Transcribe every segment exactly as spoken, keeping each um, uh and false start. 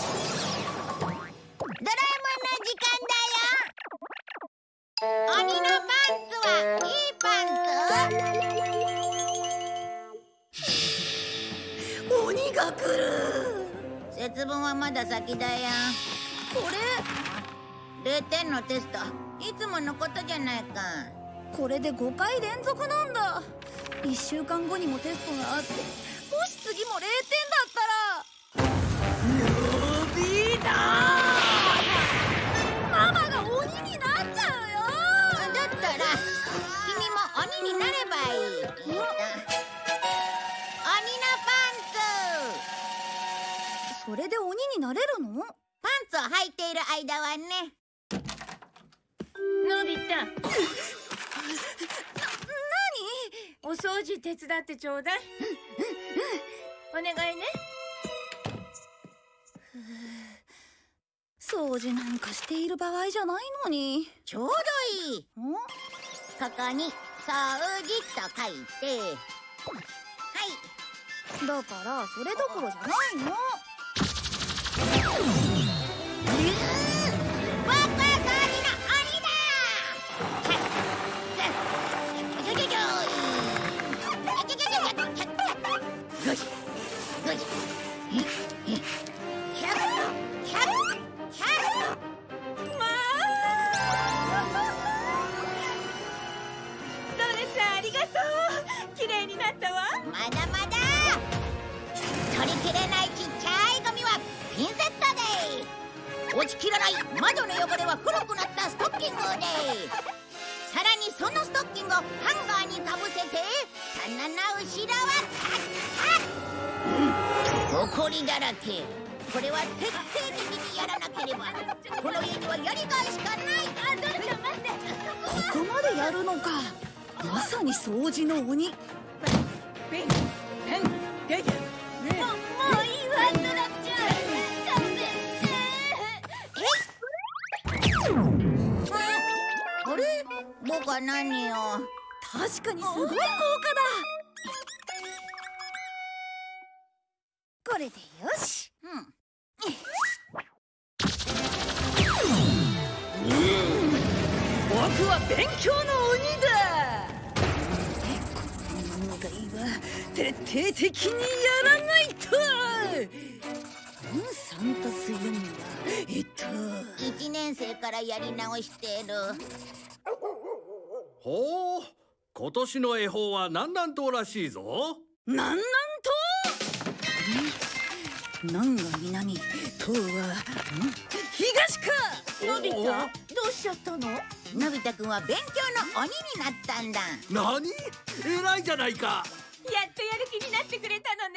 ドラえもんの時間だよ。鬼のパンツはいいパンツ？ 鬼が来る。 節分はまだ先だよ。 これれいてんのテスト、いつものことじゃないか。 これでごかい連続なんだ。いっしゅうかんごにもテストがあって、もし次もれいてんだったら。のび太、ママが鬼になっちゃうよ。 だったら君も鬼になればいい。鬼のパンツ。それで鬼になれるの？ パンツを履いている間はね。 のび太、 何？ お掃除手伝ってちょうだい。お願いね。 掃除なんかしている場合じゃないのに。 ちょうどいい。 ん？ ここに掃除と書いて。はい。 だからそれどころじゃないの。 僕は掃除の鬼だ。 綺麗になったわ。 まだまだ。取りきれないちっちゃいゴミはピンセットで。落ちきらない窓の汚れは古くなったストッキングで。さらにそのストッキングをハンガーにかぶせて棚の後ろはカッカッ。ほこりだらけ。これは徹底的にやらなければこの家にはやりがいしかない。 あ、ドルちゃん待って。 ここまでやるのか。まさに掃除の鬼。もピン、ペン、デジャー。もう、もういいわ、ドラちゃん。勘弁して。 あれ？僕は何を？ 確かにすごい効果だ。これでよし。 うん。 僕は勉強の鬼だ。この問題は徹底的にやらないと。さんたすよんはえっといちねん生からやり直してる。 ほう、今年の恵方は南南東らしいぞ。 南南東？南が南、東は東か。 のび太、どうしちゃったの？ のび太くんは勉強の鬼になったんだ。 何？偉いじゃないか。 やっとやる気になってくれたのね。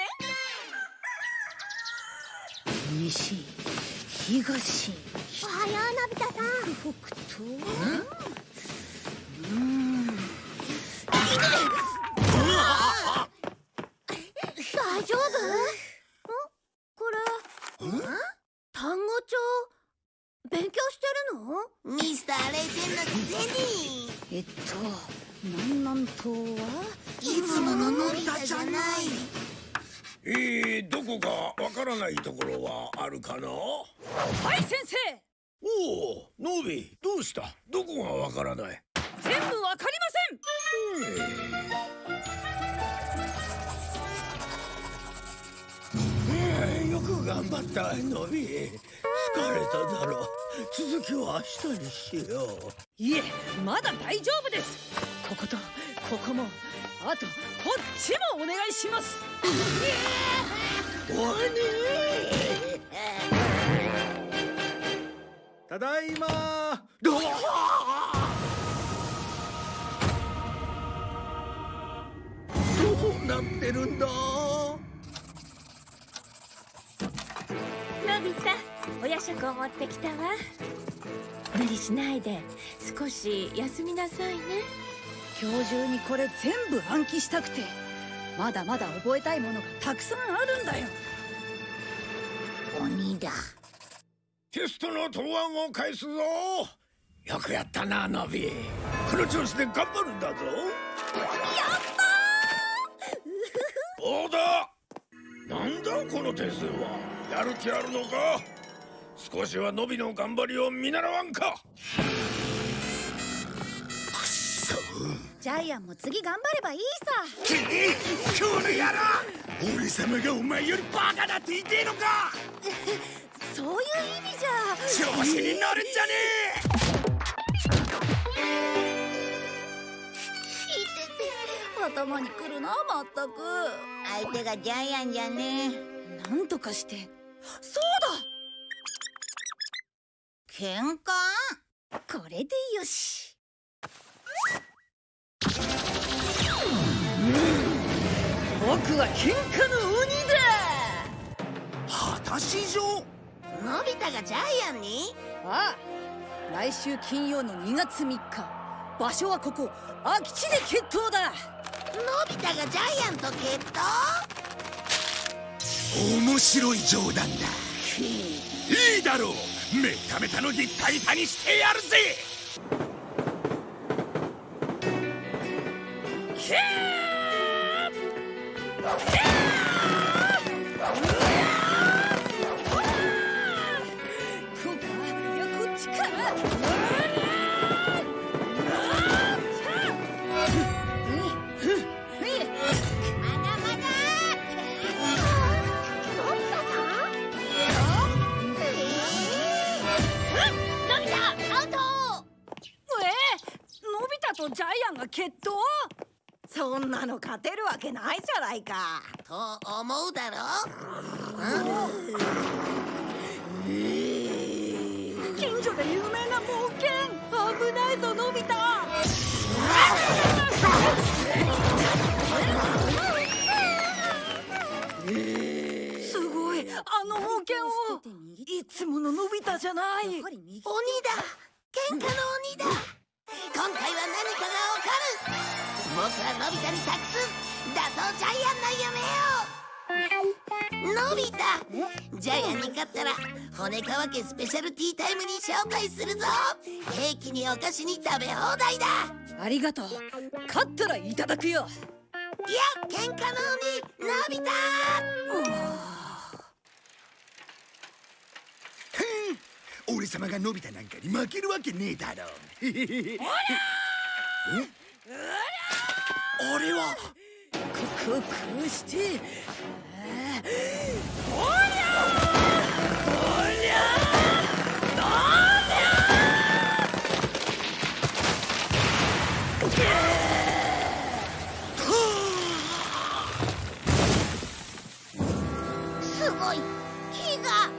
西、東、 おはよう、のび太さん。 北東。うん。 大丈夫？これ単語帳勉強してるの？ミスターれいてんのくせに。 えっと南南東はいつもののび太じゃない。 えー、どこかわからないところはあるかな？ はい先生。 おお、ノビ、どうした？どこがわからない？ 全部わかりません。 えー、よく頑張ったノビ。疲れただろう。続きは明日にしよう。 いえ、まだ大丈夫です。こことここも、あとこっちもお願いします。 鬼！ ただいま。 どうなってるんだ？ のび太、お夜食を持ってきたわ。無理しないで少し休みなさいね。 今日中にこれ全部暗記したくて、まだまだ覚えたいものがたくさんあるんだよ。 鬼だ。 テストの答案を返すぞ。よくやったな、ノビ。この調子で頑張るんだぞ。やったー！おうだ。なんだこの点数は。やる気あるのか？ 少しはノビの頑張りを見習わんか。くそ、 ジャイアンも次頑張ればいいさ。 この野郎、俺様がお前よりバカだって言いてえのか。 そういう意味じゃ。 調子に乗るんじゃねえ。頭にくるな、まったく。 相手がジャイアンじゃねえ。 なんとかして。そう喧嘩？ だ、これでよし。僕は喧嘩の鬼だ。 果たし状。 のび太がジャイアンに？ ああ、来週金曜のにがつみっか、場所はここ空き地で決闘だ。 のび太がジャイアンと決闘？ 面白い冗談だ。いいだろう、めっためたのにタイタにしてやるぜ。 ひゃー！ひゃジャイアンが決闘？ そんなの勝てるわけないじゃないか。 と思うだろ。 近所で有名な冒険。危ないぞ、のび太。すごい、あの冒険を。いつもののび太じゃない。鬼だ、 喧嘩の鬼だ。今回は何かが起こる。僕はのび太に託す打倒ジャイアンの夢を。のび太、ジャイアンに勝ったら骨川家スペシャルティータイムに招待するぞ。ケーキにお菓子に食べ放題だ。 ありがとう。勝ったらいただくよ。 いや、喧嘩の鬼のび太。 俺様がのび太なんかに負けるわけねえだろ。あれはここをこうして。おりゃおりゃすごい、木が。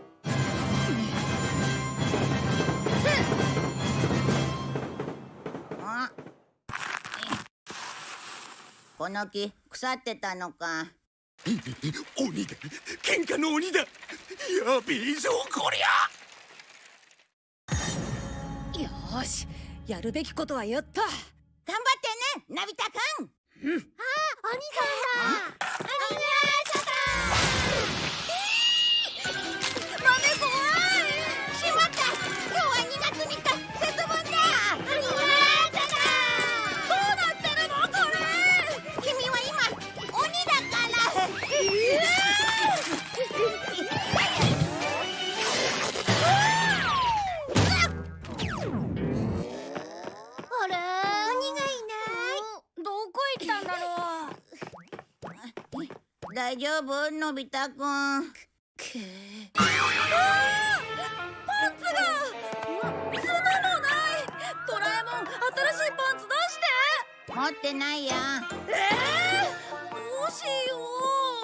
この木腐ってたのか。 鬼だ、喧嘩の鬼だ。やべえぞこりゃ。 よし、やるべきことはやった。 頑張ってね、のび太くん。うん、あ、鬼さんだ。鬼やーさだ。豆怖い。しまった。今日はにがつみっか、節分だ。鬼やーさだ。どうなってるのこれ。君は今鬼だから。えーあれ、鬼がいない。どこ行ったんだろう。大丈夫、のび太くん。 パンツがそんなのない。ドラえもん、新しいパンツ出して。 持ってないや。 えー、どうしよう。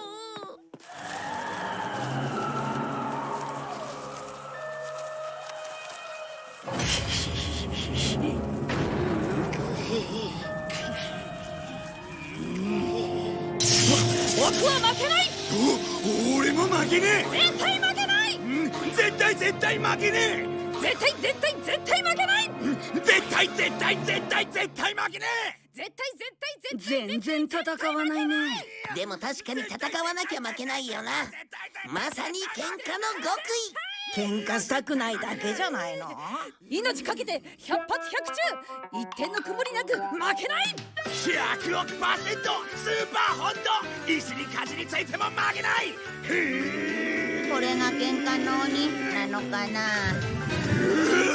僕は負けない。 お、俺も負けねえ。 絶対負けない。 うん、絶対絶対負けねえ。 絶対絶対絶対負けない。 絶対絶対絶対絶対負けねえ。 絶対絶対絶対。全然戦わないね。 でも確かに戦わなきゃ負けないよな。まさに喧嘩の極意。 喧嘩したくないだけじゃないの。 命かけて百発百中、一点の曇りなく負けない。 ひゃくおくパーセントスーパーホット。石に火事についても負けない。 負これが喧嘩の鬼なのかな。